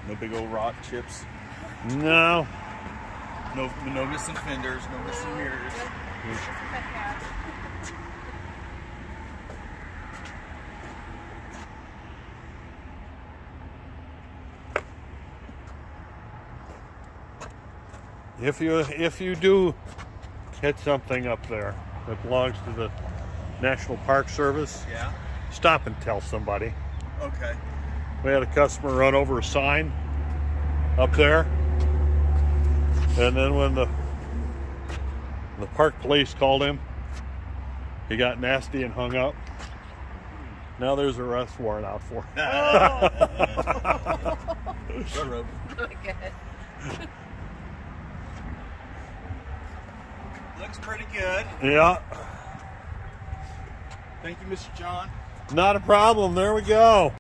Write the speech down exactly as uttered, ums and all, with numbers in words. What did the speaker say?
No big old rock chips. No. No, no missing fenders. No missing mirrors. If you if you do hit something up there that belongs to the National Park Service, Yeah. stop and tell somebody. Okay. We had a customer run over a sign up there, and then when the the park police called him, he got nasty and hung up. Now there's an arrest warrant out for him. Railroad. Good. Looks pretty good. Yeah, Thank you, Mister John. not a problem. There we go.